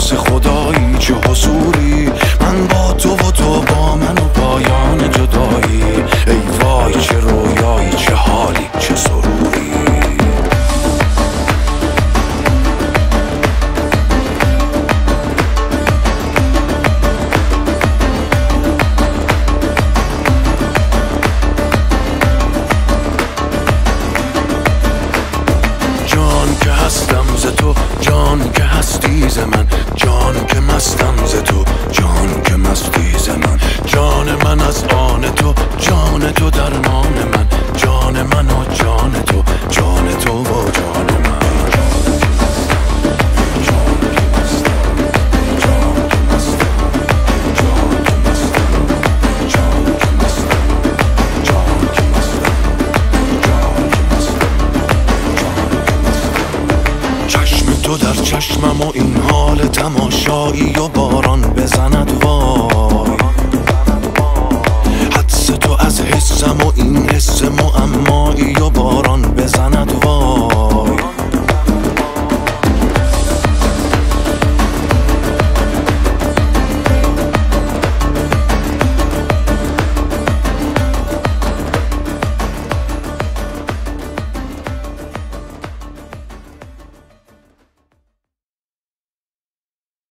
واسه خدایی چه حضوری، من با تو و تو با من و پایان جدایی. ای وای چه رویایی، چه حالی، چه سروری. هستم ز تو جان که هستی ز من، جان که مستم ز تو جان که مستی ز من. جان من از آن تو، جان تو درمان من، جان من و جان تو، جان تو و جان من. تو در چشمم و این حال تماشایی و باران